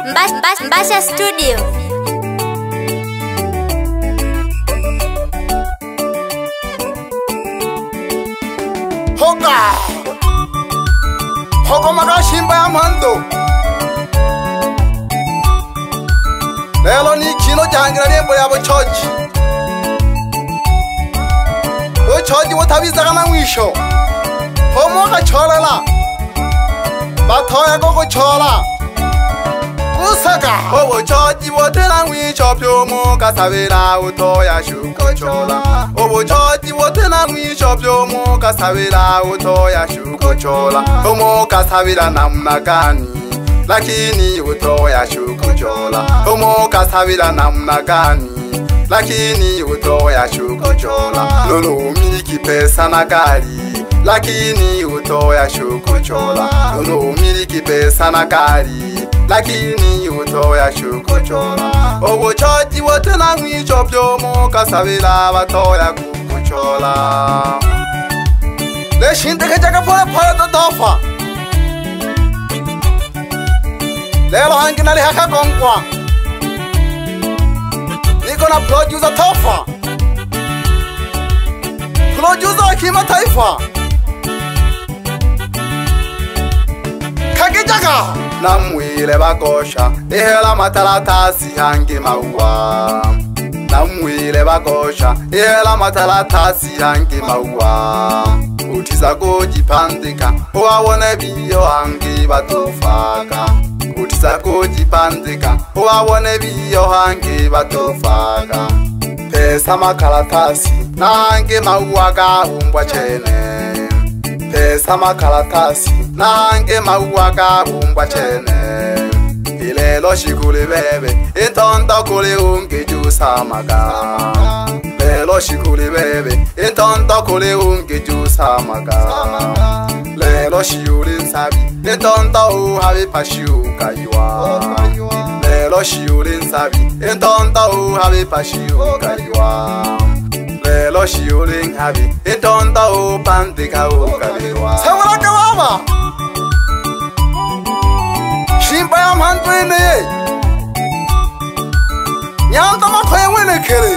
Mbasha Studio. Hoka magashimba ya mando. Lelo ni kino jangira nembo ya bochoji. Bochoji botabiza kana mwisho. Homo kacholela. Batoya koko chola. Usaka bochoji botena mwisho pyomo kasabira utoya shuko chola. Bochoji botena mwisho pyomo kasabira utoya shuko chola. Homo kasabira namna gani lakini utoya shuko chola. Homo kasabira namna gani lakini utoya shuko chola. Lolo umiliki pesa na gari lakini utoya shuko chola. Lolo umiliki pesa na gari lakini utoya shuko chola. Bochoji botena mwisho pyomo kasabira batoya kukuchola. Leshindeke jaga pole dodofa. Lelo hangi nali haka gongwa. Niko na producer tofa. Producer kima taifa. Kage jaga namwile bagosha ehela matalatasi hangi maua. Namwile bagosha ehela matalatasi hangi maua. Utiza kujipandika uwabone biyo hangi batufaka. Utiza kujipandika uwabone biyo hangi batufaka. Pesa makaratasi nange maua gahumbwa chene. Pesa makaratasi nange maua gahumbwa chene. Ilelo shikuli bebe intondo kuli ungi jusa maga. Lelo shikuli bebe intondo kuli ungi jusa maga. Lelo shiuli nsabi intondo uhabi pashiu kaiwa. Lelo shiuli nsabi intondo uhabi pashiu kaiwa. Lelo shiuli nhabi intondo upandika ukaliwa. Sewalaka baba shimba ya mhandwene nyanda makhoye wene kere.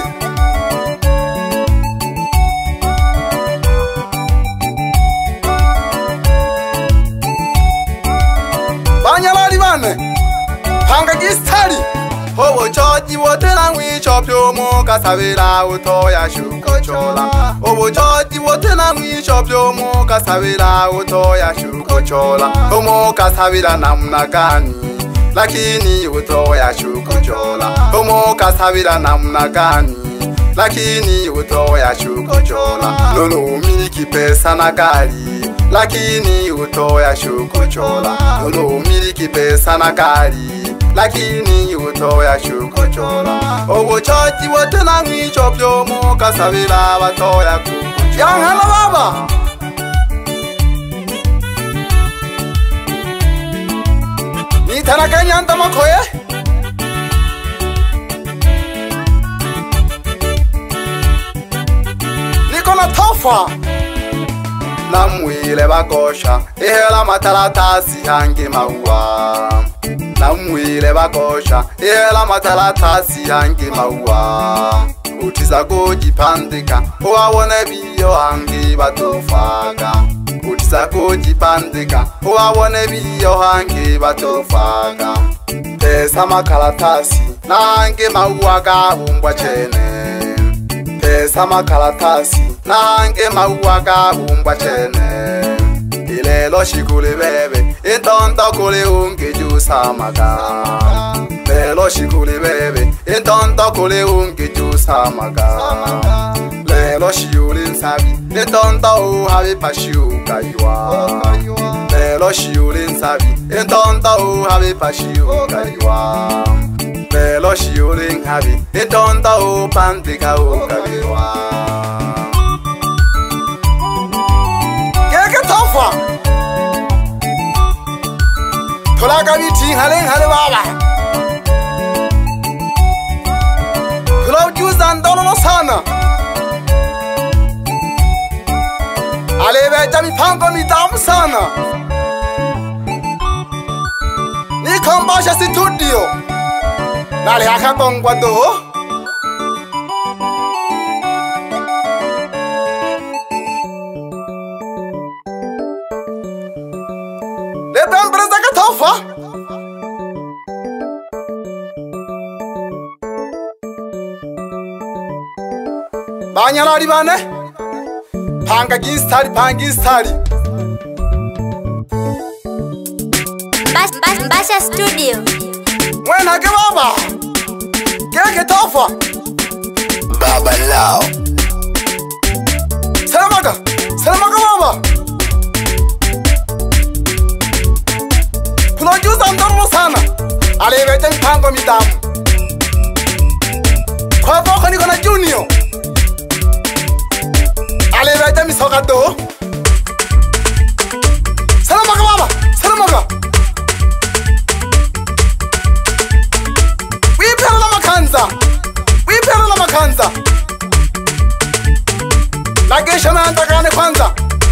Banyalali bane hanga gistari. Bochoji botena mwisho pyomo kasabira utoya shuko chola. Bochoji botena mwisho pyomo kasabira utoya shuko chola. Homo kasabira namna gani lakini utoya shuko chola. Homo kasabira namna gani lakini utoya shuko chola. Lolo umiliki pesa na gari lakini utoya shuko chola. Lolo umiliki pesa na gari lakini utoya shuko chola. Bochoji botena mwisho pyomo kasabira batoya kukuchola. Yanghala baba nitaraka nyanda makhoye. Niko na tofa namwile bagosha ehela matalatasi hangi maua. Namwile bagosha ehela matalatasi hangi maua. Utiza kujipandika uwabone biyo hangi batufaka. Utiza kujipandika uwabone biyo hangi batufaka. Pesa makaratasi nange maua gahumbwa chene. Pesa makaratasi nange maua gahumbwa chene. Ilelo shikuli bebe intondo kuli ungi jusa maga. Lelo shikuli bebe intondo kuli ungi jusa maga. Lelo shiuli nsabi intondo uhabi pashiu kaiwa. Lelo shiuli nsabi intondo uhabi pashiu kaiwa. Lelo shiuli nhabi intondo upandika ukaliwa. Keke tofa tulaga biti hale baba. Tulajuza ndolo sana. Alebe jami pango mitamu sana. Nikomba Basha Studio. Nale akakongwa do. Lebang berzaka tofa. Banyalari bane. Panga gistari, pangi stari. Basha Studio. Mwena ke baba. Ke tofa. Baba Lao. Salamaga baba. Producer ndoro sana. Alebete mpango midamu. Kwa boko niko na Junior. Alebete misoka do. Salamaga baba. Salamaga. Wipela la makanza. Nagesha na antakane kwanza.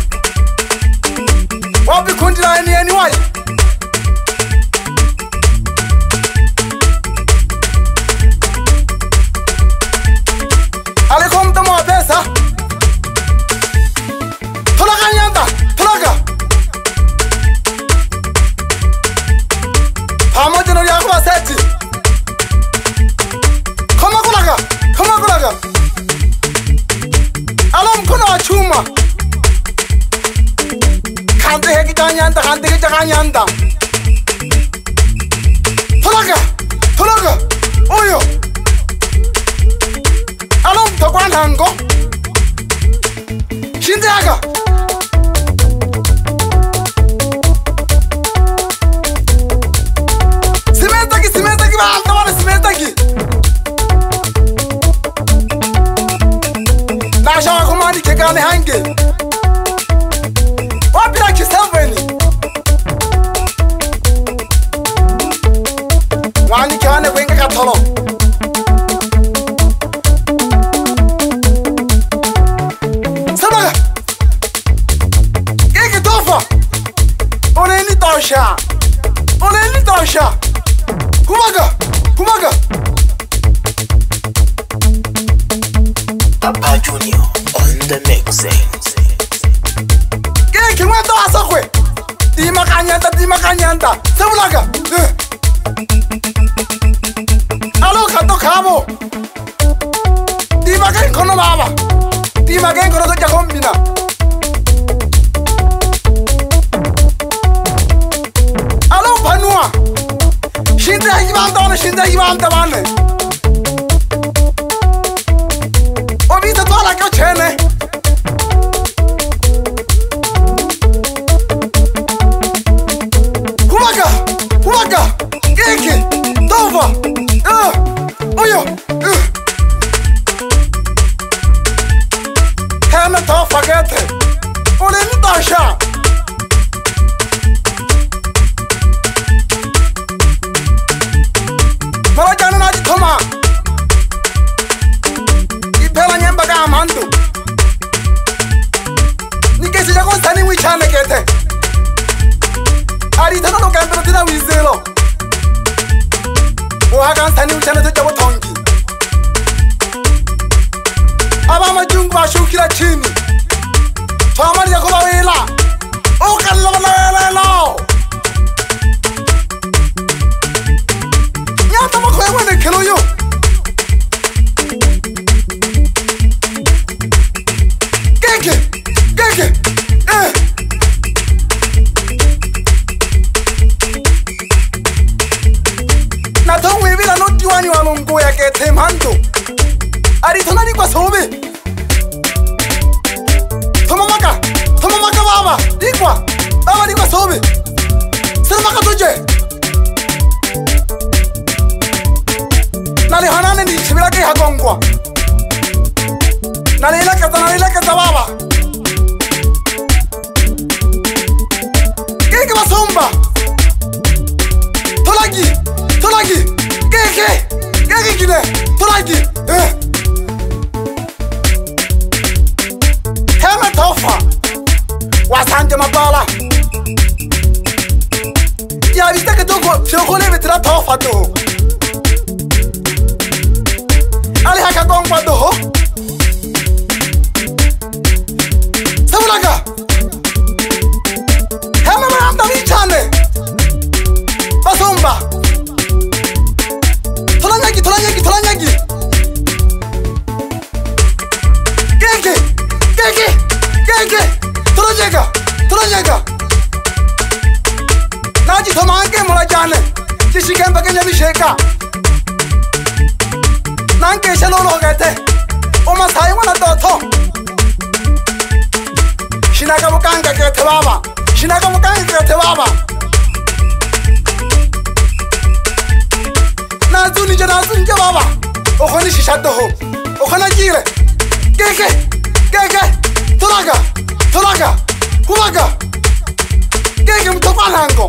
Wapi kundi la NY? Aliko mtamo wa pesa. Tolaka nyanda, tolaka. Pamoja na yako wa seti. Kama kulaga. Alam kuna wa chuma. Kante heki janyanda. Tolaga. Oyo. Alam tokwan hango. Shinde aga. Simentaki ba antawale simentaki. Nashawa kumani kekane hange. Wapira kisambweni. Wani kane wenga katolo. Sabaga. Keke tofa. Oleni tosha. Kumaga. Papa Junior on the mixing. Keke mweto asokwe. Dimakanyanda. Sabulaga. Alo kato kamo. Dimakan kono baba. Dimakan kono to jakombina. Alo panua. Shinda hibanda bane. Obita tola ko chene. Kumaga. Keke. Tova. Oyo. Kama tofa gete. Oleni tosha. Marajana na jitoma. Ipela nyemba ga amandu. Nikesi jago sani wichane kete. Ari tano no kambero tina wizelo. Ohagan sani wichane to jago tongi. Aba majungu ashukira chini. Famari yako bawela. Okalla. Nyata mako yene kelo yo. Keke. Na tongwe bila no diwani walongo ya kete mando. Ari tonani kwa sobe. Tomamaka baba. Dikwa sobe. Sirmaka tuje. Nali hanane ni chibira ke hagongwa. Nali laka baba. Keke basomba. Tolagi. Keke kine. Tolagi. Hema tofa. Wasante mabala. Ya viste que toko Chukuli vitira tofa do. Ali haka gongwa do. Sabulaga. Hema maranda vichane. Basomba. Tolanyagi. Gege. Tolanyega. Naji tomange mulajane. Kishikemba kenya bisheka. Nanke shalolo gete. Oma sayi wana doto. Shinaga mukanga gete baba. Nazuni je baba. Okhoni shisha doho. Okhona jire. Gege. Tolaga. Gege mtokalango.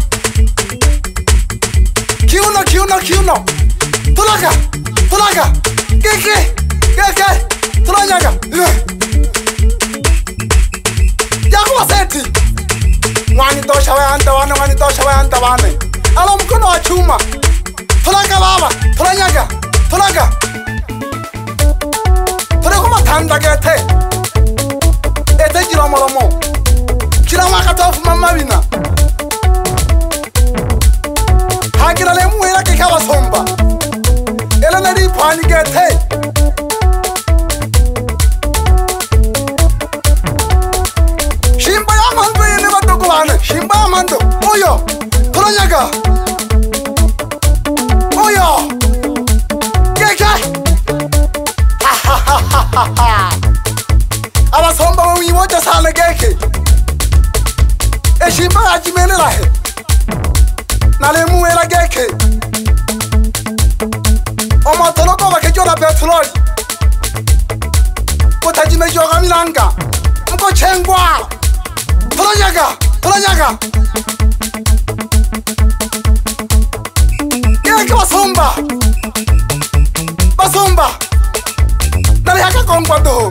Kiuno. Tolaga. Gege. Tolanyaga. Yakuwa seti. Wani tosha we anta wane. Alo mkono wa chuma. Tolaga baba. Tolanyaga. Tolakuma tanda gete. Ete jiromoromo. Kirama katofu mama bina. Hagira le muera ke kawa somba. Ela nari pani gete. Shimba ya mando yene bato kuwane. Shimba ya mando. Oyo. Tolanyaga. Oyo. Gege. Abasomba wiwoja sale geke. Eshimba ajimene lahe. Nale muela geke. Oma toloko bakejora petroli. Kotajime joga milanga. Mko chengwa. Tolanyaga. Geke basomba. Nale haka kongwa do.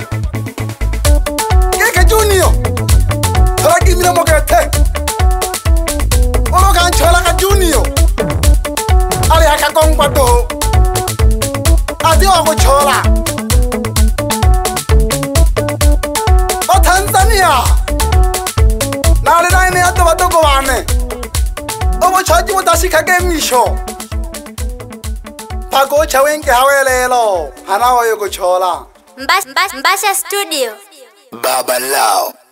Geke junior. Tolagi mina mogete. Ologa anchola ka junior. Ali haka kongwa do. Adi ogo chola. O Tanzania. Nale naine ato batoko wane. Ogo choji mutashi kage misho. Pago chawenge hawelelo. Hanawa yogo chola. Mbasha Studio. Baba Lao.